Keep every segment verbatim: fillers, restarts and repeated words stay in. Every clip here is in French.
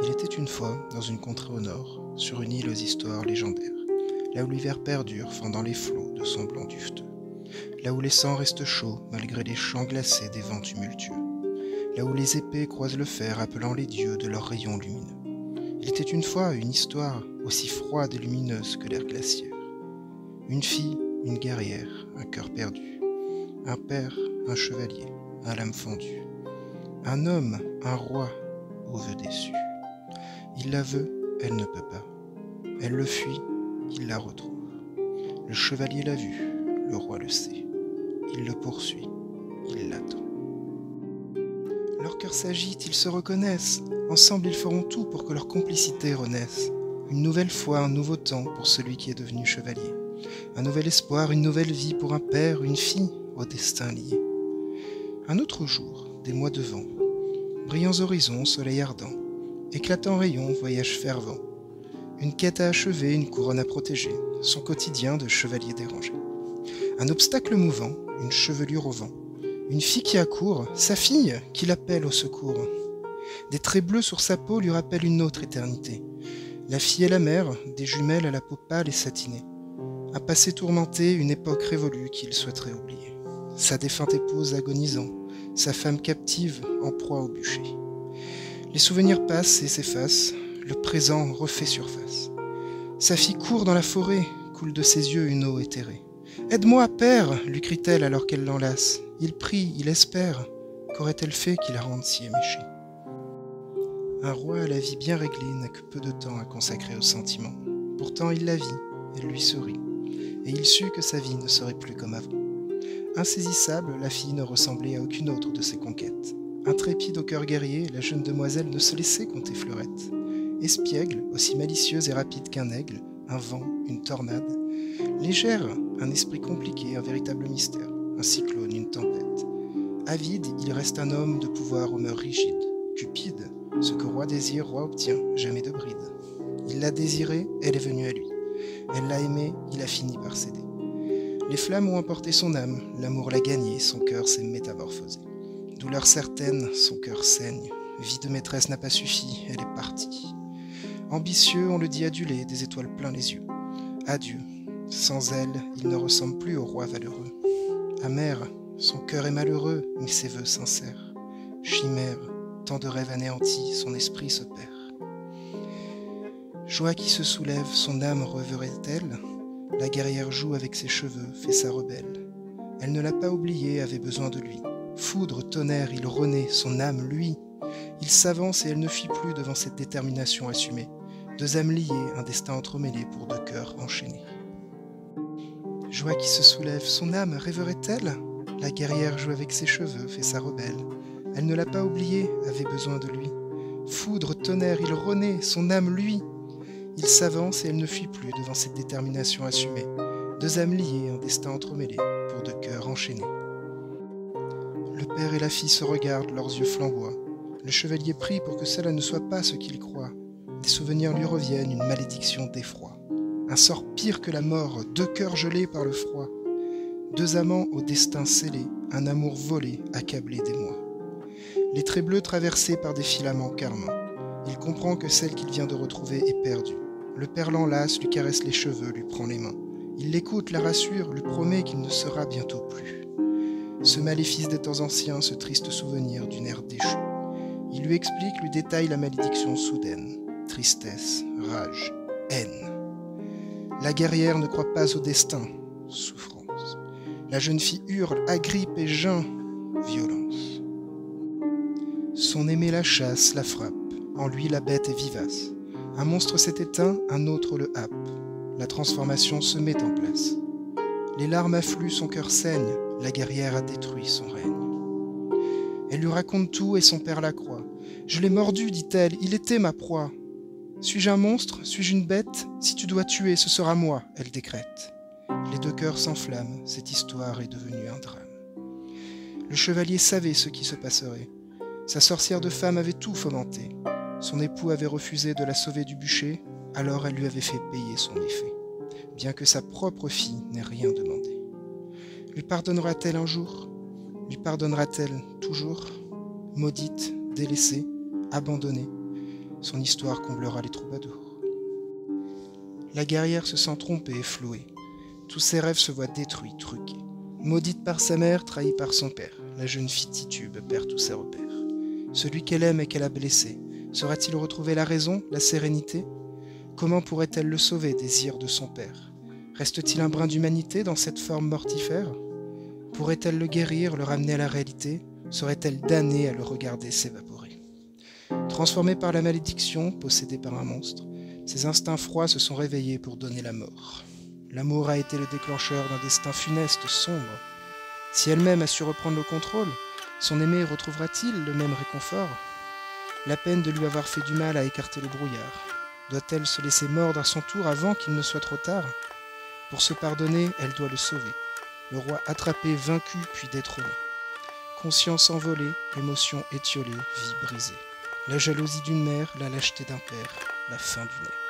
Il était une fois, dans une contrée au nord, sur une île aux histoires légendaires, là où l'hiver perdure fendant les flots de son blanc duveteux, là où les sangs restent chauds malgré les champs glacés des vents tumultueux, là où les épées croisent le fer appelant les dieux de leurs rayons lumineux. Il était une fois une histoire aussi froide et lumineuse que l'air glaciaire. Une fille, une guerrière, un cœur perdu, un père, un chevalier, à l'âme fendue, un homme, un roi, aux vœux déçus. Il la veut, elle ne peut pas. Elle le fuit, il la retrouve. Le chevalier l'a vu, le roi le sait. Il le poursuit, il l'attend. Leur cœur s'agite, ils se reconnaissent. Ensemble, ils feront tout pour que leur complicité renaisse. Une nouvelle fois, un nouveau temps pour celui qui est devenu chevalier. Un nouvel espoir, une nouvelle vie pour un père, une fille, au destin lié. Un autre jour, des mois de vent, brillants horizons, soleil ardent, éclatants rayons, voyage fervent. Une quête à achever, une couronne à protéger, son quotidien de chevalier dérangé. Un obstacle mouvant, une chevelure au vent, une fille qui accourt, sa fille qui l'appelle au secours. Des traits bleus sur sa peau lui rappellent une autre éternité. La fille et la mère, des jumelles à la peau pâle et satinée. Un passé tourmenté, une époque révolue qu'il souhaiterait oublier. Sa défunte épouse agonisant, sa femme captive en proie au bûcher. Les souvenirs passent et s'effacent, le présent refait surface. Sa fille court dans la forêt, coule de ses yeux une eau éthérée. « Aide-moi, père !» lui crie-t-elle alors qu'elle l'enlace. Il prie, il espère. Qu'aurait-elle fait qui la rende si éméchée? Un roi à la vie bien réglée n'a que peu de temps à consacrer aux sentiments. Pourtant il la vit, elle lui sourit, et il sut que sa vie ne serait plus comme avant. Insaisissable, la fille ne ressemblait à aucune autre de ses conquêtes. Intrépide au cœur guerrier, la jeune demoiselle ne se laissait compter fleurette. Espiègle, aussi malicieuse et rapide qu'un aigle, un vent, une tornade. Légère, un esprit compliqué, un véritable mystère, un cyclone, une tempête. Avide, il reste un homme de pouvoir aux mœurs rigides. Cupide, ce que roi désire, roi obtient, jamais de bride. Il l'a désirée, elle est venue à lui. Elle l'a aimé, il a fini par céder. Les flammes ont emporté son âme, l'amour l'a gagné, son cœur s'est métamorphosé. Douleur certaine, son cœur saigne. Vie de maîtresse n'a pas suffi, elle est partie. Ambitieux, on le dit adulé, des étoiles plein les yeux. Adieu. Sans elle, il ne ressemble plus au roi valeureux. Amer, son cœur est malheureux, mais ses vœux sincères. Chimère, tant de rêves anéantis, son esprit se perd. Joie qui se soulève, son âme reverrait-elle? La guerrière joue avec ses cheveux, fait sa rebelle. Elle ne l'a pas oublié, avait besoin de lui. Foudre, tonnerre, il renaît, son âme, lui. Il s'avance et elle ne fuit plus devant cette détermination assumée. Deux âmes liées, un destin entremêlé pour deux cœurs enchaînés. Joie qui se soulève, son âme rêverait-elle? La guerrière joue avec ses cheveux, fait sa rebelle. Elle ne l'a pas oublié, avait besoin de lui. Foudre, tonnerre, il renaît, son âme, lui. Il s'avance et elle ne fuit plus devant cette détermination assumée. Deux âmes liées, un destin entremêlé, pour deux cœurs enchaînés. Le père et la fille se regardent, leurs yeux flamboient. Le chevalier prie pour que cela ne soit pas ce qu'il croit. Des souvenirs lui reviennent, une malédiction d'effroi. Un sort pire que la mort, deux cœurs gelés par le froid. Deux amants au destin scellé, un amour volé, accablé des mois. Les traits bleus traversés par des filaments carmants. Il comprend que celle qu'il vient de retrouver est perdue. Le père l'enlace, lui caresse les cheveux, lui prend les mains. Il l'écoute, la rassure, lui promet qu'il ne sera bientôt plus. Ce maléfice des temps anciens, ce triste souvenir d'une ère déchue. Il lui explique, lui détaille la malédiction soudaine. Tristesse, rage, haine. La guerrière ne croit pas au destin. Souffrance. La jeune fille hurle, agrippe et geint. Violence. Son aimé la chasse, la frappe. En lui, la bête est vivace. Un monstre s'est éteint, un autre le happe. La transformation se met en place. Les larmes affluent, son cœur saigne. La guerrière a détruit son règne. Elle lui raconte tout et son père la croit. « Je l'ai mordu, dit-elle, il était ma proie. Suis-je un monstre? Suis-je une bête? Si tu dois tuer, ce sera moi, elle décrète. » Les deux cœurs s'enflamment, cette histoire est devenue un drame. Le chevalier savait ce qui se passerait. Sa sorcière de femme avait tout fomenté. Son époux avait refusé de la sauver du bûcher, alors elle lui avait fait payer son méfait, bien que sa propre fille n'ait rien demandé. Lui pardonnera-t-elle un jour? Lui pardonnera-t-elle toujours? Maudite, délaissée, abandonnée, son histoire comblera les troubadours. La guerrière se sent trompée et flouée. Tous ses rêves se voient détruits, truqués. Maudite par sa mère, trahie par son père, la jeune fille titube perd tous ses repères. Celui qu'elle aime et qu'elle a blessé, saura-t-il retrouver la raison, la sérénité? Comment pourrait-elle le sauver, désir de son père? Reste-t-il un brin d'humanité dans cette forme mortifère? Pourrait-elle le guérir, le ramener à la réalité? Serait-elle damnée à le regarder s'évaporer? Transformée par la malédiction, possédée par un monstre, ses instincts froids se sont réveillés pour donner la mort. L'amour a été le déclencheur d'un destin funeste, sombre. Si elle-même a su reprendre le contrôle, son aimé retrouvera-t-il le même réconfort? La peine de lui avoir fait du mal a écarté le brouillard. Doit-elle se laisser mordre à son tour avant qu'il ne soit trop tard? Pour se pardonner, elle doit le sauver. Le roi attrapé, vaincu, puis détrôné. Conscience envolée, émotion étiolée, vie brisée. La jalousie d'une mère, la lâcheté d'un père, la fin d'une ère.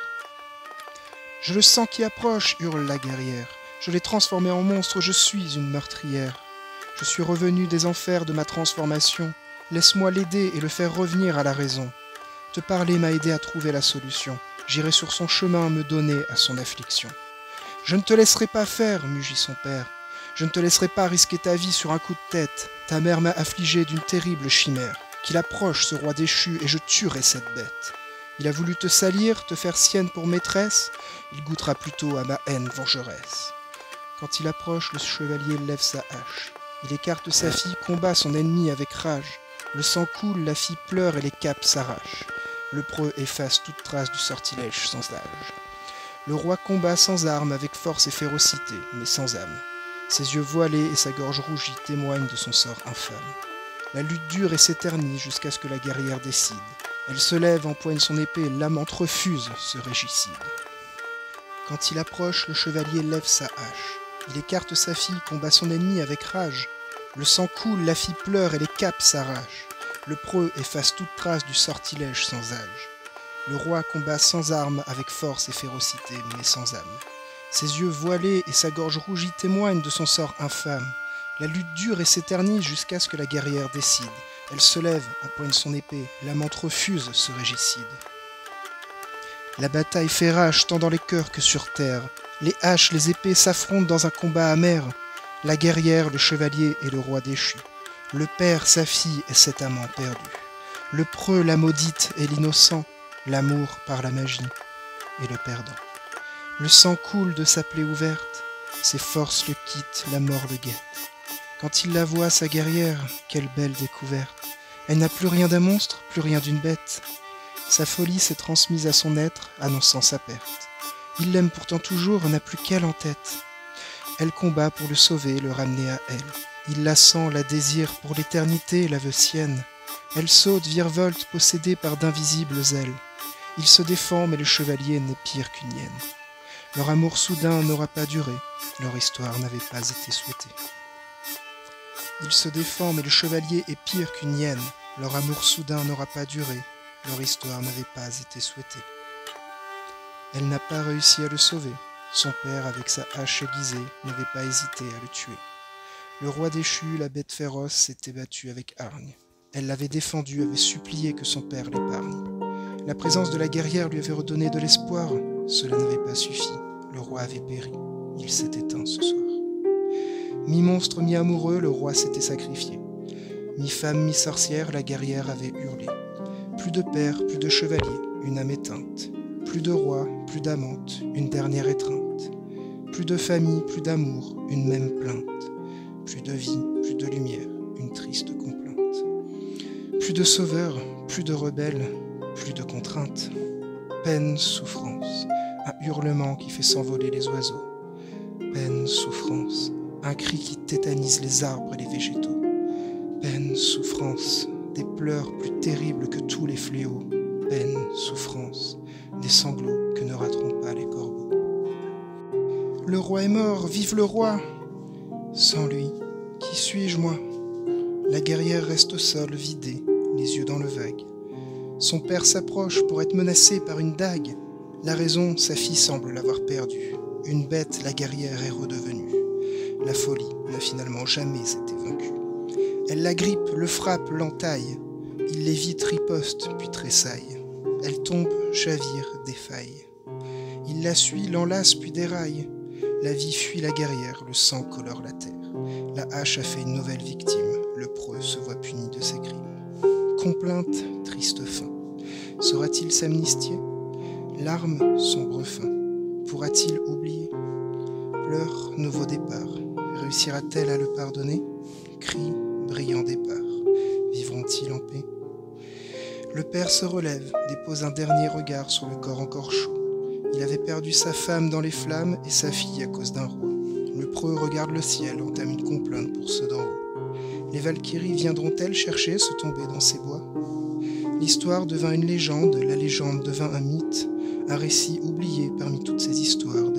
Je le sens qui approche, hurle la guerrière. Je l'ai transformé en monstre, je suis une meurtrière. Je suis revenu des enfers de ma transformation. Laisse-moi l'aider et le faire revenir à la raison. Te parler m'a aidé à trouver la solution. J'irai sur son chemin me donner à son affliction. Je ne te laisserai pas faire, mugit son père. Je ne te laisserai pas risquer ta vie sur un coup de tête. Ta mère m'a affligé d'une terrible chimère. Qu'il approche, ce roi déchu, et je tuerai cette bête. Il a voulu te salir, te faire sienne pour maîtresse. Il goûtera plutôt à ma haine vengeresse. Quand il approche, le chevalier lève sa hache. Il écarte sa fille, combat son ennemi avec rage. Le sang coule, la fille pleure et les capes s'arrachent. Le preux efface toute trace du sortilège sans âge. Le roi combat sans armes, avec force et férocité, mais sans âme. Ses yeux voilés et sa gorge rougie témoignent de son sort infâme. La lutte dure et s'éternise jusqu'à ce que la guerrière décide. Elle se lève, empoigne son épée, l'amante refuse ce régicide. Quand il approche, le chevalier lève sa hache. Il écarte sa fille, combat son ennemi avec rage. Le sang coule, la fille pleure et les capes s'arrachent. Le preux efface toute trace du sortilège sans âge. Le roi combat sans armes, avec force et férocité, mais sans âme. Ses yeux voilés et sa gorge rougie témoignent de son sort infâme. La lutte dure et s'éternise jusqu'à ce que la guerrière décide. Elle se lève, empoigne son épée, l'amante refuse ce régicide. La bataille fait rage tant dans les cœurs que sur terre. Les haches, les épées s'affrontent dans un combat amer. La guerrière, le chevalier et le roi déchu. Le père, sa fille et cet amant perdu. Le preux, la maudite et l'innocent. L'amour par la magie et le perdant. Le sang coule de sa plaie ouverte. Ses forces le quittent, la mort le guette. Quand il la voit, sa guerrière, quelle belle découverte. Elle n'a plus rien d'un monstre, plus rien d'une bête. Sa folie s'est transmise à son être, annonçant sa perte. Il l'aime pourtant toujours, n'a plus qu'elle en tête. Elle combat pour le sauver, le ramener à elle. Il la sent, la désire, pour l'éternité, la veut sienne. Elle saute, virevolte, possédée par d'invisibles ailes. Il se défend, mais le chevalier n'est pire qu'une hyène. Leur amour soudain n'aura pas duré, leur histoire n'avait pas été souhaitée. Il se défend, mais le chevalier est pire qu'une hyène. Leur amour soudain n'aura pas duré, leur histoire n'avait pas été souhaitée. Elle n'a pas réussi à le sauver. Son père, avec sa hache aiguisée, n'avait pas hésité à le tuer. Le roi déchu, la bête féroce, s'était battu avec hargne. Elle l'avait défendu, avait supplié que son père l'épargne. La présence de la guerrière lui avait redonné de l'espoir. Cela n'avait pas suffi. Le roi avait péri. Il s'est éteint ce soir. Mi-monstre, mi-amoureux, le roi s'était sacrifié. Mi-femme, mi-sorcière, la guerrière avait hurlé. Plus de père, plus de chevalier, une âme éteinte. Plus de roi, plus d'amante, une dernière étreinte. Plus de famille, plus d'amour, une même plainte. Plus de vie, plus de lumière, une triste complainte. Plus de sauveur, plus de rebelle, plus de contrainte. Peine, souffrance, un hurlement qui fait s'envoler les oiseaux. Peine, souffrance, un cri qui tétanise les arbres et les végétaux. Peine, souffrance, des pleurs plus terribles que tous les fléaux. Peine, souffrance, des sanglots que ne rateront pas les corbeaux. Le roi est mort, vive le roi! Sans lui, qui suis-je moi? La guerrière reste au sol, vidée, les yeux dans le vague. Son père s'approche pour être menacé par une dague. La raison, sa fille semble l'avoir perdue. Une bête, la guerrière est redevenue. La folie n'a finalement jamais été vaincue. Elle l'agrippe, le frappe, l'entaille. Il l'évite, riposte, puis tressaille. Elle tombe, chavire, défaille. Il la suit, l'enlace puis déraille. La vie fuit la guerrière, le sang colore la terre. La hache a fait une nouvelle victime, le preux se voit puni de ses crimes. Complainte, triste fin. Saura-t-il s'amnistier? Larmes, sombre fin. Pourra-t-il oublier? Pleurs, nouveau départ. Réussira-t-elle à le pardonner? Cris, brillant départ. Vivront-ils en paix? Le père se relève, dépose un dernier regard sur le corps encore chaud. Il avait perdu sa femme dans les flammes et sa fille à cause d'un roi. Le preux regarde le ciel, entame une complainte pour ceux d'en haut. Les Valkyries viendront-elles chercher se tomber dans ces bois? L'histoire devint une légende, la légende devint un mythe, un récit oublié parmi toutes ces histoires